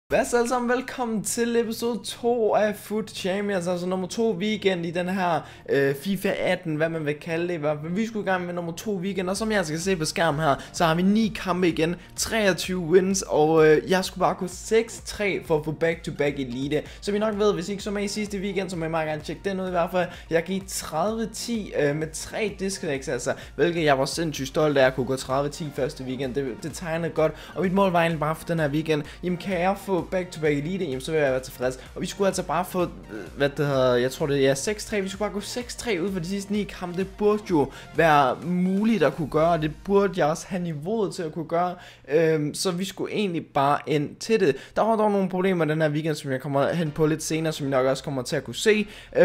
Hvad så alle sammen, velkommen til episode 2 af Foot Champions, altså nummer 2 weekend i den her FIFA 18, hvad man vil kalde det i hvert fald. Vi skulle i gang med nummer 2 weekend, og som jeg skal se på skærmen her, så har vi 9 kampe igen, 23 wins, og jeg skulle bare gå 6-3 for at få back-to-back elite. Så vi nok ved, hvis I ikke så med i sidste weekend, så må I meget gerne tjekke den ud i hvert fald. Jeg gik 30-10 med 3 disconnects, altså, hvilket jeg var sindssygt stolt af at kunne gå 30-10 første weekend. Det tegnede godt, og mit mål var egentlig bare for den her weekend, jamen kan jeg få back-to-back elite, jamen så vil jeg være tilfreds. Og vi skulle altså bare få, hvad det hedder, jeg tror det er 6-3, vi skulle bare gå 6-3 ud for de sidste 9 kampe. Det burde jo være muligt at kunne gøre, og det burde jeg også have niveauet til at kunne gøre, så vi skulle egentlig bare ind til det. Der var dog nogle problemer den her weekend, som jeg kommer hen på lidt senere, som I nok også kommer til at kunne se.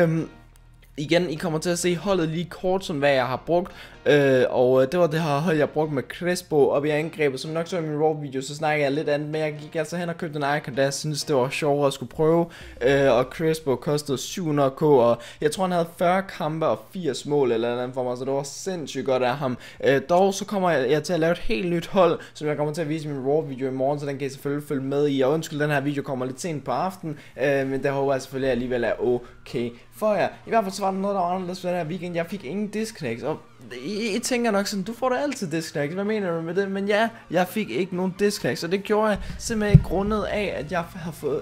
Igen, I kommer til at se holdet lige kort, som hvad jeg har brugt, og det var det her hold, jeg brugte med Crespo op i angrebet. Som nok så i min raw video, så snakker jeg lidt andet, men jeg gik altså hen og købte en icon, da jeg synes det var sjovere at skulle prøve, og Crespo kostede 700k, og jeg tror han havde 40 kampe og 80 mål eller andet for mig, så det var sindssygt godt af ham. Dog så kommer jeg til at lave et helt nyt hold, som jeg kommer til at vise i min raw video i morgen, så den kan I selvfølgelig følge med i, og undskyld, den her video kommer lidt sent på aftenen, men der håber jeg selvfølgelig alligevel er okay for jer. I hvert fald så var der noget, der var anderledes for den her weekend. Jeg fik ingen disconnects, og I tænker nok sådan, du får da altid disconnects, hvad mener du med det? Men ja, jeg fik ikke nogen disconnects, og det gjorde jeg simpelthen grundet af, at jeg har fået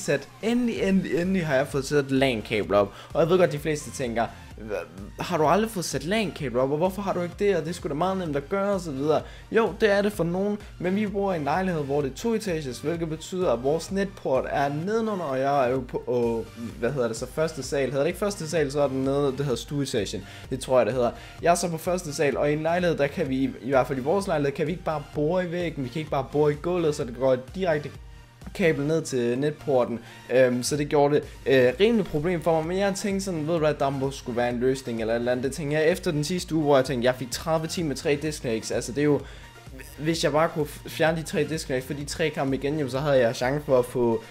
endelig har jeg fået sat et LAN-kabel op. Og jeg ved godt, de fleste tænker, har du aldrig fået sat LAN-kabel op, og hvorfor har du ikke det, og det er sgu da meget nemt at gøre, og så videre. Jo, det er det for nogen, men vi bor i en lejlighed, hvor det er 2 etages, hvilket betyder, at vores netport er nedenunder, og jeg er jo på, hvad hedder det så, første sal. Hedder det ikke første sal, så er den nede, det hedder stueetagen. Det tror jeg, det hedder. Jeg er så på første sal, og i en lejlighed, der kan vi, i hvert fald i vores lejlighed, kan vi ikke bare bore i væggen, vi kan ikke bare bore i gulvet, så det går direkte kabel ned til netporten, så det gjorde det rimelig problem for mig, men jeg tænkte sådan, ved du hvad, der må skulle være en løsning eller et eller andet. Det tænkte jeg efter den sidste uge, hvor jeg tænkte, jeg fik 30 timer med 3 disconnects, altså det er jo, hvis jeg bare kunne fjerne de 3 disconnects for de 3 kampe igen, jamen, så havde jeg chance for at få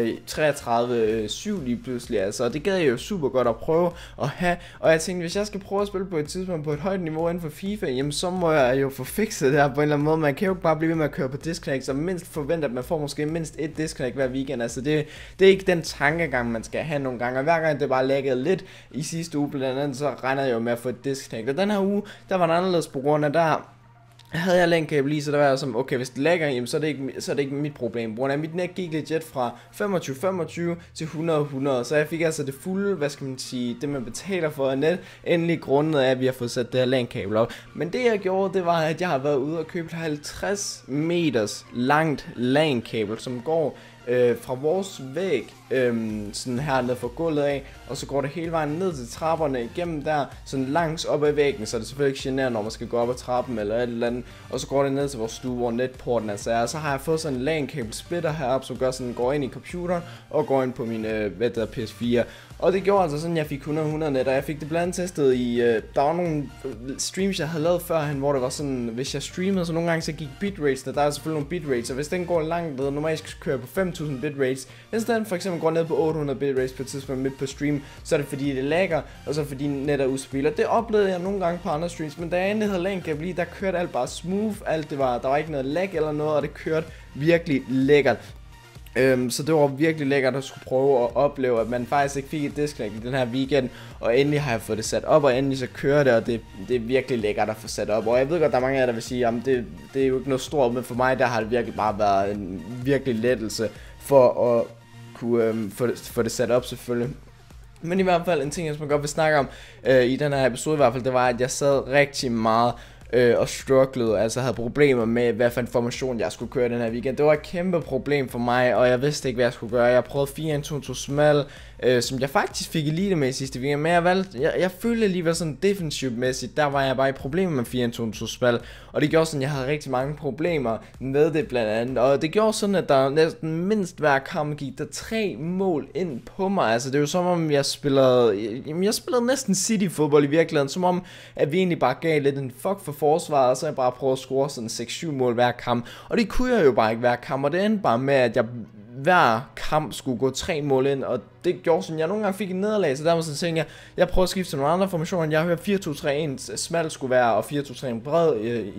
33-7 lige pludselig, altså, og det gad jeg jo super godt at prøve at have, og jeg tænkte, hvis jeg skal prøve at spille på et tidspunkt på et højt niveau inden for FIFA, jamen så må jeg jo få fikset det her på en eller anden måde. Man kan jo ikke bare blive ved med at køre på disconnects, og mindst forvente, at man får måske mindst et disconnect hver weekend, altså det er ikke den tankegang, man skal have nogle gange, og hver gang det bare laggede lidt i sidste uge blandt andet, så regnede jeg jo med at få et disconnect, og den her uge, der var den anderledes på grund af der havde jeg LAN-kabel lige, så der var jeg som, okay, hvis det lagger, jamen, så er det ikke mit problem. Brugende af mit net gik legit fra 25-25 til 100-100, så jeg fik altså det fulde, hvad skal man sige, det man betaler for net, endelig grundet af, at vi har fået sat det her LAN-kabel op. Men det jeg gjorde, det var, at jeg har været ude og købe 50 meters langt LAN-kabel, som går fra vores væg, sådan her ned fra gulvet af, og så går det hele vejen ned til trapperne igennem der, sådan langs op ad væggen, så det selvfølgelig ikke generer, når man skal gå op ad trappen eller et eller andet, og så går det ned til vores stue, hvor netporten altså er, og så har jeg fået sådan en LAN-kabel splitter heroppe, som gør sådan, går ind i computeren, og går ind på min, PS4, og det gjorde altså sådan, jeg fik 100-100 net, og jeg fik det blandt andet testet i, der var nogle streams, jeg havde lavet førhen, hvor det var sådan, hvis jeg streamede, så nogle gange så gik bitrates, der er selvfølgelig nogle bitrates, og hvis den går langt ned, normalt kører på 5000 bitrates, hvis den for eksempel går ned på 800 bitrates på et tidspunkt midt på stream, så er det fordi det lagger, og så fordi net er ustabil, og det oplevede jeg nogle gange på andre streams, men da jeg endelig havde LAN-kabel i, der kørte alt bare smooth, der var ikke noget lag eller noget, og det kørte virkelig lækkert. Så det var virkelig lækkert at skulle prøve at opleve, at man faktisk ikke fik et disconnect i den her weekend, og endelig har jeg fået det sat op, og endelig så kører det, og det er virkelig lækkert at få sat op, og jeg ved godt, der er mange af jer, der vil sige, jamen det er jo ikke noget stort, men for mig, der har det virkelig bare været en virkelig lettelse for at kunne få det sat op selvfølgelig. Men i hvert fald en ting, jeg godt vil snakke om i den her episode i hvert fald, det var, at jeg sad rigtig meget og strugglede, altså havde problemer med, hvad for en formation jeg skulle køre den her weekend. Det var et kæmpe problem for mig, og jeg vidste ikke, hvad jeg skulle gøre. Jeg prøvede 4-1-2-2 smal, som jeg faktisk fik elite med i sidste weekend, men jeg følte alligevel sådan defensivmæssigt, der var jeg bare i problemer med 4-1-2-2 smal, og det gjorde sådan, at jeg havde rigtig mange problemer med det blandt andet, og det gjorde sådan, at der næsten mindst hver kamp gik der 3 mål ind på mig. Altså det er jo som om jeg spillede næsten City-fodbold i virkeligheden, som om at vi egentlig bare gav lidt en fuck for forsvaret, og så jeg bare prøvede at score sådan 6-7 mål hver kamp, og det kunne jeg jo bare ikke hver kamp, og det endte bare med, at jeg hver kamp skulle gå 3 mål ind, og det gjorde sådan, jeg nogle gange fik et nederlag, så der var sådan tænkte jeg prøver at skifte til nogle andre formationer, jeg har hørt 4-2-3-1 smal skulle være, og 4-2-3-1 bred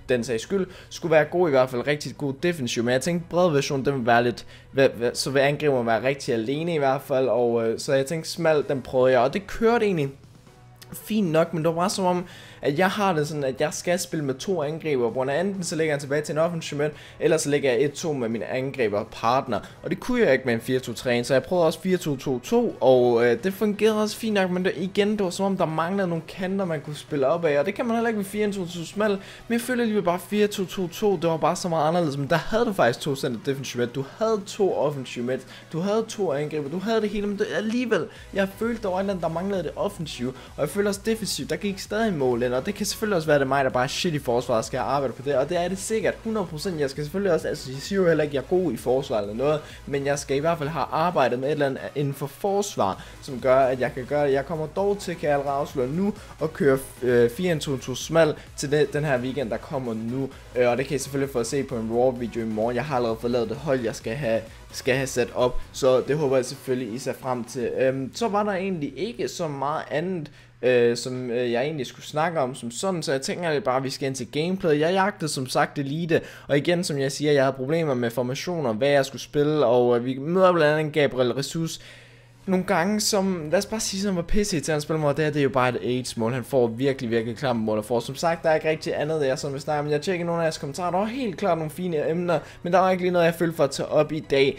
den sags skyld, skulle være god, i hvert fald rigtig god defensiv, men jeg tænkte, bred version, den vil være lidt, så vil angriberen være rigtig alene i hvert fald, og så jeg tænkte, smal, den prøvede jeg, og det kørte egentlig fint nok, men det var bare som om, at jeg har det sådan, at jeg skal spille med 2 angriber, hvor enten så lægger jeg tilbage til en offensiv midt, eller så lægger jeg 1-2 med mine angriber partner, og det kunne jeg ikke med en 4-2-3, så jeg prøvede også 4-2-2-2, og det fungerede også fint nok, men igen, det var som om, der manglede nogle kanter, man kunne spille op af, og det kan man heller ikke med 4-2-2 smal, men jeg føler alligevel bare 4-2-2-2, det var bare så meget anderledes, men der havde du faktisk 2 center defensive midt, du havde 2 offensive midt, du havde 2 angriber, du havde det hele, men alligevel, jeg følte, der var et eller andet, der manglede det offensive, og jeg føler også defensivt, der gik stadig mål ind, og det kan selvfølgelig også være, det mig, der bare er shit i forsvaret, skal arbejde på det, og det er det sikkert, 100%, jeg skal selvfølgelig også, altså jeg siger jo heller ikke, jeg er god i forsvar eller noget, men jeg skal i hvert fald have arbejdet med et eller andet inden for forsvar, som gør, at jeg kan gøre det. Jeg kommer dog til, kan jeg allerede afsløre nu, og køre 4-2-2 smal til den her weekend, der kommer nu, og det kan I selvfølgelig få at se på en raw video i morgen. Jeg har allerede fået lavet det hold, jeg skal have sat op, så det håber jeg selvfølgelig, I ser frem til. Så var der egentlig ikke så meget andet, som jeg egentlig skulle snakke om som sådan, så jeg tænker bare, at vi skal ind til gameplay. Jeg jagtede som sagt Elite, og igen, som jeg siger, jeg havde problemer med formationer, hvad jeg skulle spille, og vi møder blandt andet Gabriel Jesus nogle gange, som, lad os bare sige, som var pisse til at spille mod, det er jo bare et AIDS-mål. Han får virkelig klamme mål og får. Som sagt, der er ikke rigtig andet, der jeg sådan vil snakke om. Jeg tjekker nogle af jeres kommentarer, der var helt klart nogle fine emner, men der var ikke lige noget, jeg følte for at tage op i dag.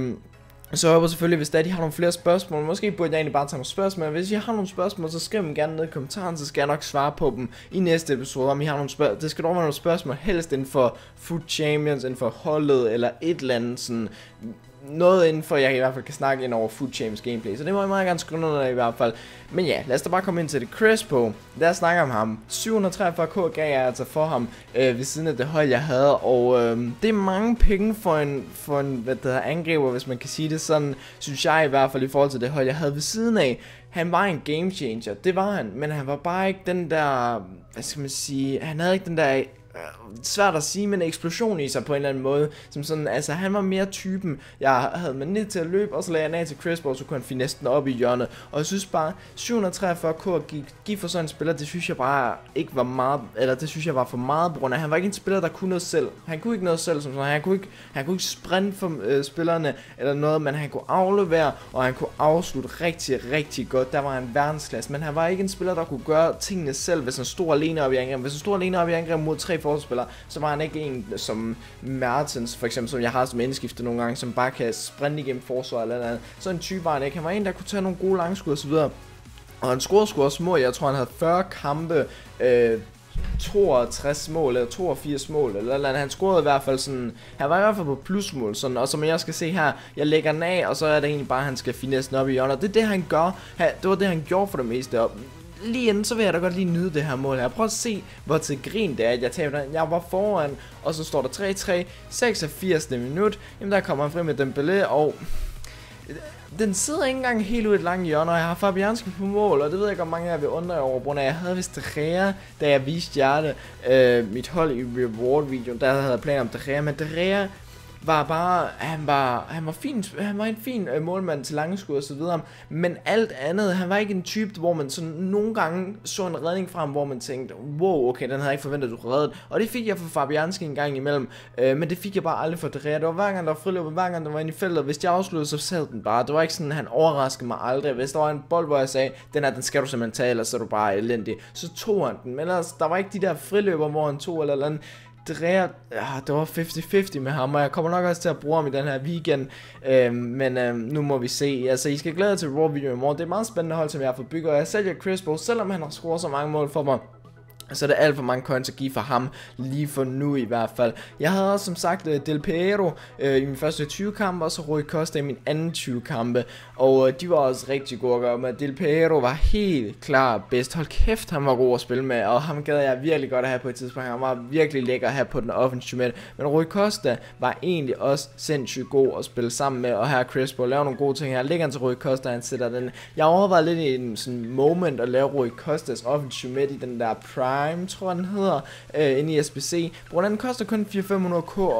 Så jeg håber selvfølgelig, hvis der har nogle flere spørgsmål, måske burde jeg egentlig bare tage nogle spørgsmål, men hvis I har nogle spørgsmål, så skriv dem gerne ned i kommentaren, så skal jeg nok svare på dem i næste episode, om I har nogle spørgsmål. Det skal dog være nogle spørgsmål, helst inden for Food Champions, inden for holdet, eller et eller andet sådan, noget inden for, jeg i hvert fald kan snakke ind over Food Champions gameplay, så det må jeg meget gerne skrive noget af i hvert fald. Men ja, lad os da bare komme ind til det. Crespo, lad os snakke om ham. 743k gav jeg altså for ham ved siden af det hold, jeg havde, og det er mange penge for en hvad der angriber, hvis man kan sige det sådan, synes jeg i hvert fald i forhold til det hold, jeg havde ved siden af. Han var en game changer, det var han, men han var bare ikke den der, hvad skal man sige, han havde ikke den der, svært at sige, men eksplosion i sig på en eller anden måde, som sådan, altså han var mere typen, jeg havde med til at løbe, og så lagde jeg af til Crespo, så kunne han finde næsten op i hjørnet, og jeg synes bare, 743k at give for sådan en spiller, det synes jeg bare ikke var meget, eller det synes jeg var for meget, på grund af, han var ikke en spiller, der kunne noget selv, han kunne ikke noget selv, som sådan, han kunne ikke sprinte for spillerne, eller noget, men han kunne aflevere, og han kunne afslutte rigtig godt, der var han verdensklasse, men han var ikke en spiller, der kunne gøre tingene selv, hvis han stod alene op i angreb, hvis han stod alene op i angreb mod 3 forsvarsspillere, så var han ikke en som Mertens, for eksempel, som jeg har som indskifte nogle gange, som bare kan sprinte igennem forsvar eller andet. Så en type var han ikke. Han var en, der kunne tage nogle gode langskud og så videre. Og han scorede sgu også mål. Jeg tror, han havde 40 kampe, 62 mål eller 82 mål eller andet. Han scorede i hvert fald sådan, han var i hvert fald på plusmål sådan, og som jeg skal se her, jeg lægger den af, og så er det egentlig bare, at han skal finesse den op i hjørnet. Det er det, han gør. Det var det, han gjorde for det meste op. Lige inden, så vil jeg da godt lige nyde det her mål her. Prøv at se, hvor til grin det er, at jeg taber den. Jeg var foran, og så står der 3-3, 86. minut. Jamen, der kommer han frem med Dembélé, og den sidder ikke engang helt ud i et langt hjørne, og jeg har Fabianski på mål, og det ved jeg godt, mange af jer vil undre over, på grund af, jeg havde vist De Gea, da jeg viste jer det, mit hold i reward-videoen, der havde jeg planer om De Gea, men De Gea var bare, han var en fin målmand til lange skud og så videre, men alt andet, han var ikke en type, hvor man sådan nogle gange så en redning frem, hvor man tænkte, wow, okay, den havde jeg ikke forventet, du reddet, og det fik jeg for Fabianski en gang imellem, men det fik jeg bare aldrig for De Gea. Det var hver gang, der var friløb, hver gang, der var inde i feltet, hvis jeg afsluttede, så sad den bare. Det var ikke sådan, han overraskede mig aldrig. Hvis der var en bold, hvor jeg sagde, den skal du simpelthen tage, ellers så er du bare elendig, så tog han den, men ellers, der var ikke de der friløber, hvor han tog eller andet. Det var 50-50 med ham, og jeg kommer nok også til at bruge ham i den her weekend, men nu må vi se. Altså, I skal glæde jer til raw video i morgen. Det er meget spændende hold, som jeg har fået bygget, og jeg sælger Crespo, selvom han har scoret så mange mål for mig. Så er det alt for mange coins at give for ham, lige for nu i hvert fald. Jeg havde også som sagt Del Piero i min første 20 kampe, og så Rui Costa i min anden 20 kampe. Og de var også rigtig gode at gøre med. Del Piero var helt klar bedst. Hold kæft, han var god at spille med, og ham gad jeg virkelig godt at have på et tidspunkt. Han var virkelig lækker at have på den offensive midt. Men Rui Costa var egentlig også sindssygt god at spille sammen med, og her Crespo laver nogle gode ting her. Lægger han til Rui Costa, han sætter den. Jeg overvejede lidt i en sådan moment at lave Rui Costas offensive midt i den der Prime, tror jeg den hedder, inde i SBC. Hvor den koster kun 400-500k, og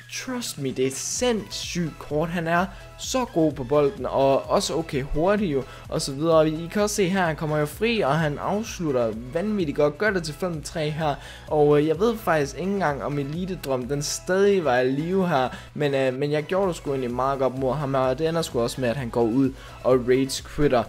trust me, det er et sindssygt kort. Han er så god på bolden, og også okay hurtig jo, og så videre. I kan også se her, han kommer jo fri, og han afslutter vanvittigt godt, gør det til 5-3 her, og jeg ved faktisk ikke engang om elitedrøm, den stadig var i live her, men jeg gjorde det sgu egentlig meget godt mod ham her, og det ender sgu også med, at han går ud og rage quitter.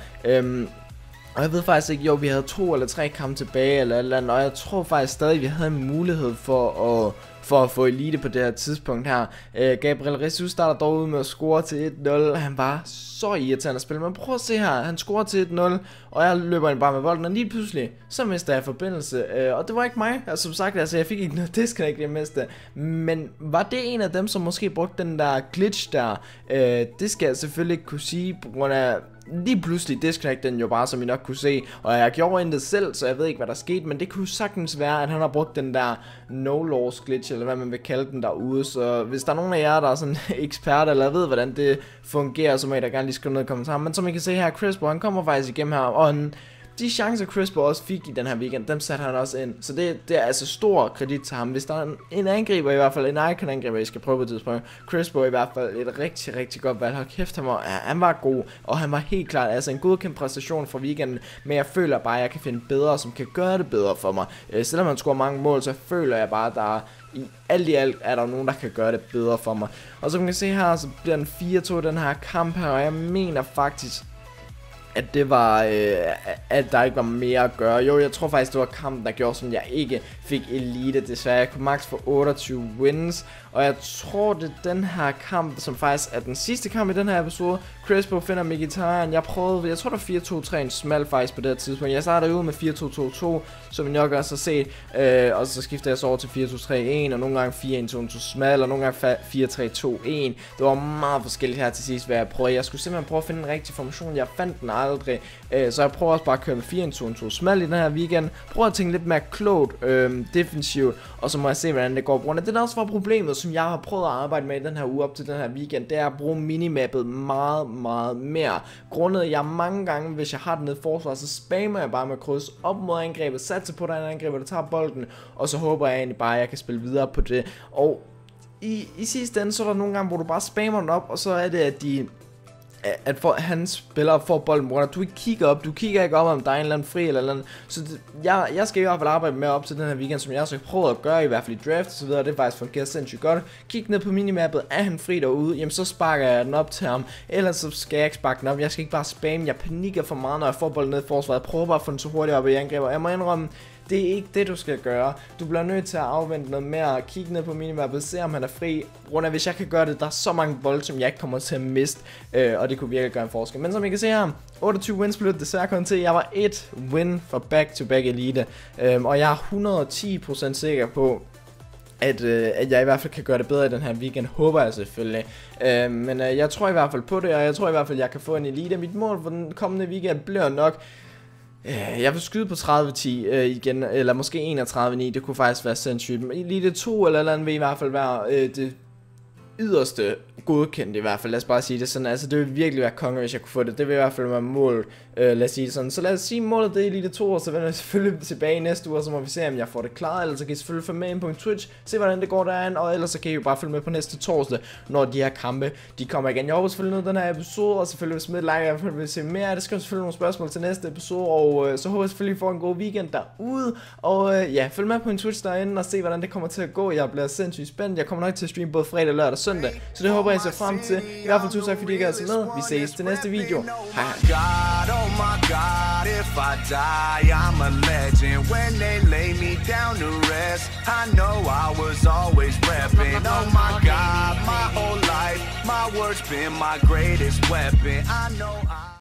Og jeg ved faktisk ikke, jo vi havde 2 eller 3 kampe tilbage eller andet, og jeg tror faktisk stadig, vi havde en mulighed for at få elite på det her tidspunkt her. Gabriel Jesus starter dog ud med at score til 1-0. Han var så irriterende at spille, men prøv at se her, han scorer til 1-0, og jeg løber ind bare med bolden, og lige pludselig, så mister jeg forbindelse, og det var ikke mig, altså som sagt, altså jeg fik ikke noget disconnect, jeg mistede, men var det en af dem, som måske brugte den der glitch der? Det skal jeg selvfølgelig ikke kunne sige, på grund af lige pludselig disconnect den jo bare, som I nok kunne se, og jeg gjorde intet selv, så jeg ved ikke hvad der skete, men det kunne sagtens være, at han har brugt den der no loss glitch, eller hvad man vil kalde den derude. Så hvis der er nogen af jer, der er sådan eksperter, eller ved hvordan det fungerer, så må I da gerne lige skrive noget i kommentaren. Men som I kan se her, Crispo, han kommer faktisk igennem her, og de chancer Crispo også fik i den her weekend, dem satte han også ind. Så det er altså stor kredit til ham. Hvis der er en angriber i hvert fald, en icon angriber, I skal prøve på et tidspunkt, Crispo i hvert fald et rigtig, rigtig godt valg. Hold kæft, han var god, og han var helt klart altså en godkendt præstation fra weekenden. Men jeg føler bare, at jeg kan finde bedre, som kan gøre det bedre for mig. Selvom man scorer mange mål, så føler jeg bare, at der i alt er der nogen, der kan gøre det bedre for mig. Og som I kan se her, så bliver den 4-2 den her kamp her, og jeg mener faktisk, at det var, at der ikke var mere at gøre. Jo, jeg tror faktisk, det var kampen, der gjorde sådan, jeg ikke fik elite, desværre. Jeg kunne max få 28 wins, og jeg tror, det er den her kamp, som faktisk er den sidste kamp i den her episode. Crispo finder Mkhitaryan. Jeg tror, der var 4-2-3 en smal faktisk på det her tidspunkt. Jeg startede ud med 4-2-2-2, som vi nok også har set, og så skifter jeg så over til 4-2-3-1, og nogle gange 4-1-2-2 smal, og nogle gange 4-3-2-1. Det var meget forskelligt her til sidst, hvad jeg prøvede. Jeg skulle simpelthen prøve at finde en rigtig formation. Jeg fandt den aldrig, så jeg prøver også bare at køre med 4-1-2-2 smal i den her weekend. Prøver at tænke lidt mere klogt defensivt, og så må jeg se, hvordan det går på grund af det, der også var problemet, som jeg har prøvet at arbejde med i den her uge op til den her weekend, det er at bruge minimappet meget mere. Grundet jeg mange gange, hvis jeg har den nede i forsvar, så spammer jeg bare med kryds op mod angrebet, satser på, der er en angriber, der tager bolden, og så håber jeg egentlig bare, at jeg kan spille videre på det. Og i sidste ende, så er der nogle gange, hvor du bare spammer den op, og så er det, at han spiller får bolden, hvor du ikke kigger op, du kigger ikke op, om der er en eller anden fri eller andet. Så jeg skal i hvert fald arbejde med op til den her weekend, som jeg også har prøvet at gøre, i hvert fald i draft og så videre. Det faktisk fungerer sindssygt godt. Kig ned på minimappet, er han fri derude, jamen så sparker jeg den op til ham. Ellers så skal jeg ikke sparke den op, jeg skal ikke bare spamme, jeg panikker for meget, når jeg får bolden ned i forsvaret. Jeg prøver bare at få den så hurtigt op i angriber. Jeg må indrømme, det er ikke det, du skal gøre. Du bliver nødt til at afvente noget mere, kigge ned på minimappet, se om han er fri. Rundt af, hvis jeg kan gøre det, der er så mange bolde, som jeg ikke kommer til at miste, og det kunne virkelig gøre en forskel. Men som I kan se her, 28 wins blev det desværre kun til. Jeg var 1 win for back-to-back elite, og jeg er 110% sikker på, at jeg i hvert fald kan gøre det bedre i den her weekend, håber jeg selvfølgelig. Men jeg tror i hvert fald på det, og jeg tror i hvert fald, at jeg kan få en elite. Mit mål for den kommende weekend bliver nok, jeg vil skyde på 30-10 igen, eller måske 31-9, det kunne faktisk være sindssygt. Elite 2 eller andet vil i hvert fald være det yderste godkendt i hvert fald, lad os bare sige det sådan, altså det vil virkelig være konge, hvis jeg kunne få det, det vil i hvert fald være mål, lad os sige det sådan, så lad os sige målet det er Elite 2, og så vender jeg selvfølgelig tilbage næste uge, og så må vi se om jeg får det klaret, eller så kan I selvfølgelig følge med ind på Twitch, se hvordan det går derinde, og ellers så kan I jo bare følge med på næste torsdag, når de her kampe, de kommer igen. Jeg håber selvfølgelig noget den her episode, og selvfølgelig hvis med like, og vil se mere, det skal selvfølgelig nogle spørgsmål til næste episode, og så håber jeg selvfølgelig, I får en god weekend derude, og ja, følg med på en Twitch derinde, og se hvordan det kommer til at gå. Jeg bliver sindssygt spændt, jeg kommer nok til at streame både fredag, lørdag og søndag, så det håber jeg ser frem til. I hvert fald tusind tak fordi I gad se med. Vi ses til næste video. Hej hej. Oh my God, if I die, I'm a legend. When they lay me down to rest, I know I was always repping. Oh my God, my whole life, my words been my greatest weapon. I know I